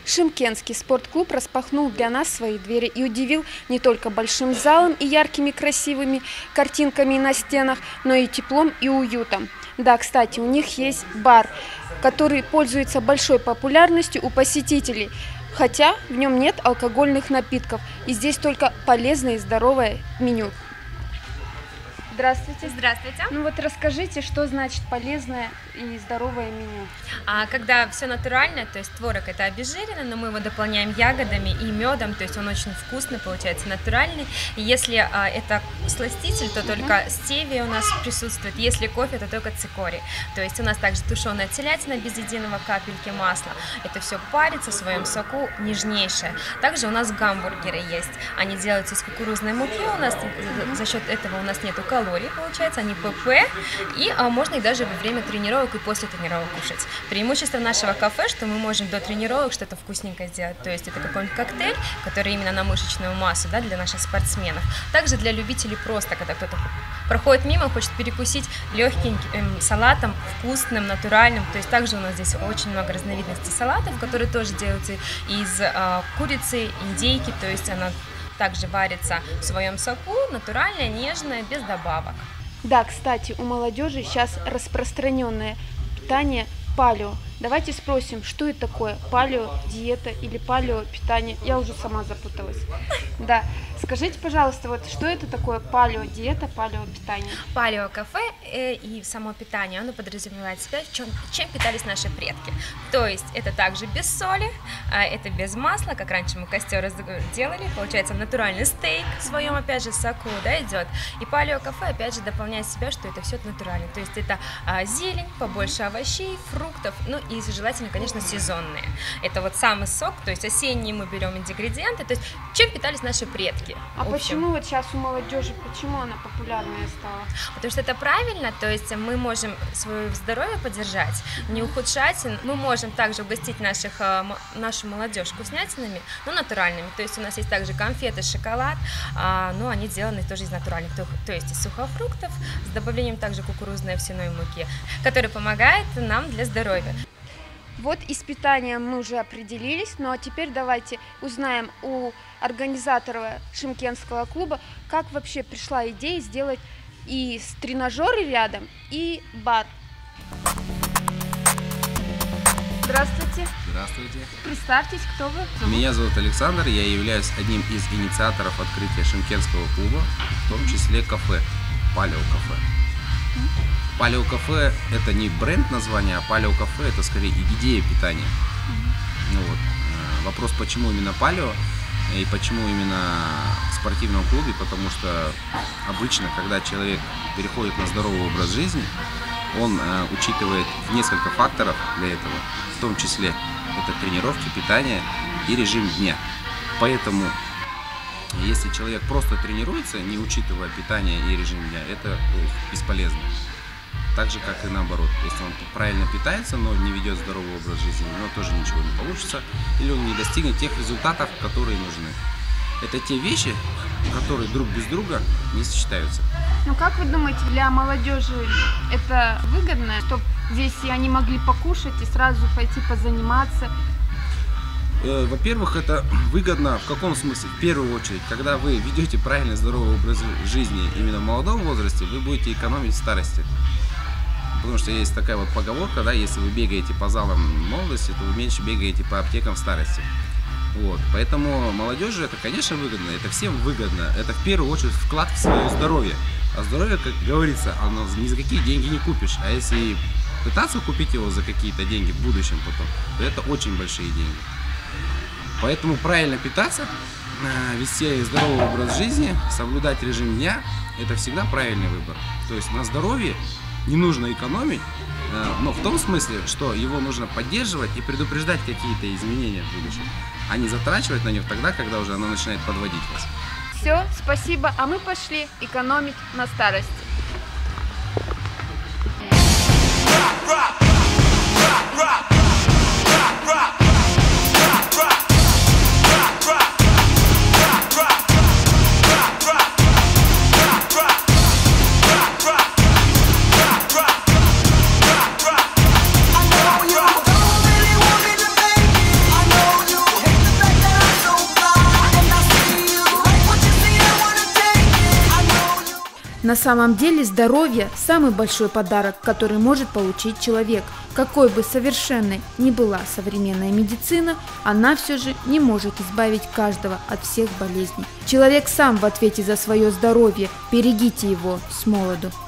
Шымкентский спортклуб распахнул для нас свои двери и удивил не только большим залом и яркими красивыми картинками на стенах, но и теплом и уютом. Да, кстати, у них есть бар, который пользуется большой популярностью у посетителей, хотя в нем нет алкогольных напитков, и здесь только полезное и здоровое меню. Здравствуйте. Здравствуйте. Ну вот расскажите, что значит полезное и здоровое меню? Когда все натурально, то есть творог это обезжиренный, но мы его дополняем ягодами и медом, то есть он очень вкусный, получается натуральный. И если это сластитель, то только стевия у нас присутствует, если кофе, то только цикорий. То есть у нас также тушеная телятина без единого капельки масла. Это все парится в своем соку, нежнейшее. Также у нас гамбургеры есть. Они делаются из кукурузной муки, у нас за счет этого у нас нету калорий, получается, они ПП, и можно их даже во время тренировок и после тренировок кушать. Преимущество нашего кафе, что мы можем до тренировок что-то вкусненькое сделать, то есть это какой-нибудь коктейль, который именно на мышечную массу, да, для наших спортсменов. Также для любителей просто, когда кто-то проходит мимо, хочет перекусить легким салатом, вкусным, натуральным, то есть также у нас здесь очень много разновидностей салатов, которые тоже делаются из курицы, индейки, то есть она также варится в своем соку, натуральная, нежная, без добавок. Да, кстати, у молодежи сейчас распространенное питание палео. Давайте спросим, что это такое палео-диета или палео-питание. Я уже сама запуталась. Да, скажите, пожалуйста, вот что это такое палео-диета, палео-питание? Палео-кафе и само питание, оно подразумевает себя, чем питались наши предки. То есть это также без соли, это без масла, как раньше мы костер делали, получается натуральный стейк в своем, опять же, соку, да, идет. И палео-кафе, опять же, дополняет себя, что это все натурально. То есть это зелень, побольше овощей, фруктов, ну и желательно, конечно, сезонные. Это вот самый сок, то есть осенний мы берем ингредиенты, то есть чем питались наши предки. А почему вот сейчас у молодежи, почему она популярная стала? Потому что это правильно, то есть мы можем свое здоровье поддержать, не ухудшать, мы можем также угостить нашу молодежь вкуснятинами, но натуральными, то есть у нас есть также конфеты, шоколад, но они сделаны тоже из натуральных, то есть из сухофруктов, с добавлением также кукурузной овсяной муки, которая помогает нам для здоровья. Вот и с питанием мы уже определились, ну а теперь давайте узнаем у организатора Шымкентского клуба, как вообще пришла идея сделать и тренажеры рядом, и бар. Здравствуйте. Здравствуйте. Представьтесь, кто вы? Меня зовут Александр, я являюсь одним из инициаторов открытия Шымкентского клуба, в том числе кафе, палео-кафе. Палео-кафе – это не бренд названия, а палео-кафе – это скорее идея питания. Ну вот. Вопрос, почему именно палео и почему именно в спортивном клубе, потому что обычно, когда человек переходит на здоровый образ жизни, он учитывает несколько факторов для этого, в том числе это тренировки, питание и режим дня. Поэтому, если человек просто тренируется, не учитывая питание и режим дня, это бесполезно. Так же, как и наоборот. Если он правильно питается, но не ведет здоровый образ жизни, у него тоже ничего не получится, или он не достигнет тех результатов, которые нужны. Это те вещи, которые друг без друга не сочетаются. Ну как вы думаете, для молодежи это выгодно, чтобы здесь и они могли покушать и сразу пойти позаниматься? Во-первых, это выгодно в каком смысле? В первую очередь, когда вы ведете правильный здоровый образ жизни именно в молодом возрасте, вы будете экономить в старости. Потому что есть такая вот поговорка, да, если вы бегаете по залам молодости, то вы меньше бегаете по аптекам в старости. Вот. Поэтому молодежи это, конечно, выгодно, это всем выгодно. Это в первую очередь вклад в свое здоровье. А здоровье, как говорится, оно ни за какие деньги не купишь. А если пытаться купить его за какие-то деньги в будущем потом, то это очень большие деньги. Поэтому правильно питаться, вести здоровый образ жизни, соблюдать режим дня – это всегда правильный выбор. То есть на здоровье не нужно экономить, но в том смысле, что его нужно поддерживать и предупреждать какие-то изменения в будущем, а не затрачивать на него тогда, когда уже оно начинает подводить вас. Все, спасибо, а мы пошли экономить на старости. I know you На самом деле здоровье – самый большой подарок, который может получить человек. Какой бы совершенной ни была современная медицина, она все же не может избавить каждого от всех болезней. Человек сам в ответе за свое здоровье, берегите его с молоду.